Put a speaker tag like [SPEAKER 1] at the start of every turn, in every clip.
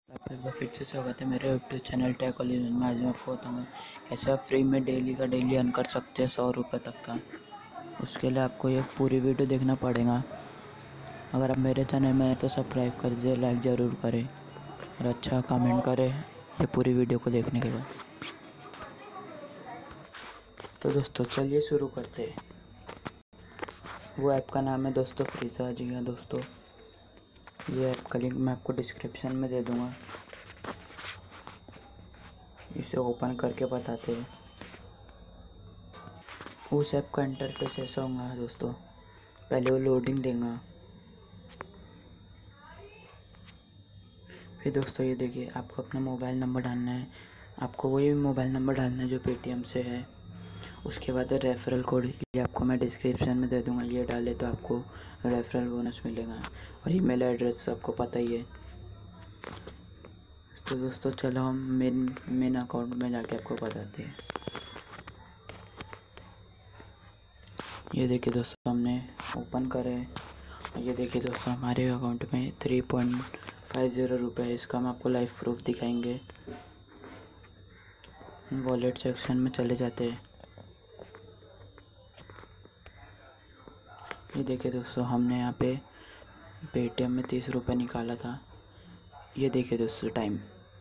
[SPEAKER 1] आपका एक बार फिर से स्वागत है मेरे यूट्यूब चैनल टेक कॉलेज में। आज मैं आपको बताऊँगा कैसे आप फ्री में डेली का डेली अर्न कर सकते हैं 100 रुपये तक का। उसके लिए आपको ये पूरी वीडियो देखना पड़ेगा। अगर आप मेरे चैनल में हैं तो सब्सक्राइब कर दीजिए, लाइक ज़रूर करें और अच्छा कमेंट करें ये पूरी वीडियो को देखने के बाद। तो दोस्तों चलिए शुरू करते हैं। वो ऐप का नाम है दोस्तों फ्रीज़ा। जी हाँ दोस्तों, ये ऐप का लिंक मैं आपको डिस्क्रिप्शन में दे दूँगा। इसे ओपन करके बताते हैं। उस ऐप का इंटरफेस ऐसा होगा दोस्तों। पहले वो लोडिंग देगा, फिर दोस्तों ये देखिए आपको अपना मोबाइल नंबर डालना है। आपको वही मोबाइल नंबर डालना है जो पेटीएम से है। उसके बाद रेफरल कोड, ये आपको मैं डिस्क्रिप्शन में दे दूँगा। ये डाले तो आपको रेफरल बोनस मिलेगा। और ईमेल एड्रेस आपको पता ही है। तो दोस्तों चलो हम मेन अकाउंट में जाके आपको बताते हैं। ये देखिए दोस्तों हमने ओपन करे। ये देखिए दोस्तों हमारे अकाउंट में 3.50 रुपये। इसका हम आपको लाइव प्रूफ दिखाएंगे। वॉलेट सेक्शन में चले जाते हैं। ये देखिए दोस्तों हमने यहाँ पे पेटीएम में 30 रुपये निकाला था। ये देखिए दोस्तों टाइम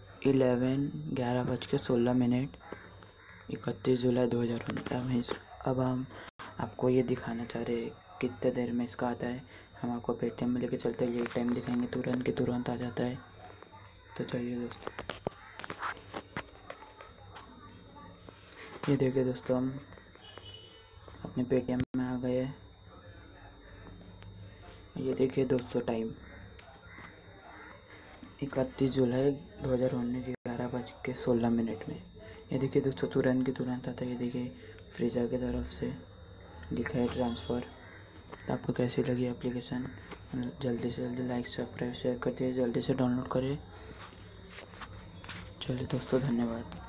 [SPEAKER 1] 11:16 31 जुलाई 2019। अब हम आपको ये दिखाना चाह रहे हैं कितने देर में इसका आता है। हम आपको पेटीएम में लेके चलते हैं, ये टाइम दिखाएंगे, तुरंत के तुरंत आ जाता है। तो चलिए दोस्तों, ये देखिए दोस्तों हम अपने पेटीएम में आ गए। ये देखिए दोस्तों टाइम 31 जुलाई 2019 11:16 में। ये देखिए दोस्तों तुरंत के तुरंत आता है। ये देखिए फ्रीज़ा की तरफ से लिखा है ट्रांसफ़र। तो आपको कैसी लगी एप्लीकेशन, जल्दी से जल्दी लाइक सब्सक्राइब शेयर कर दिए, जल्दी से डाउनलोड करें। चलिए दोस्तों धन्यवाद।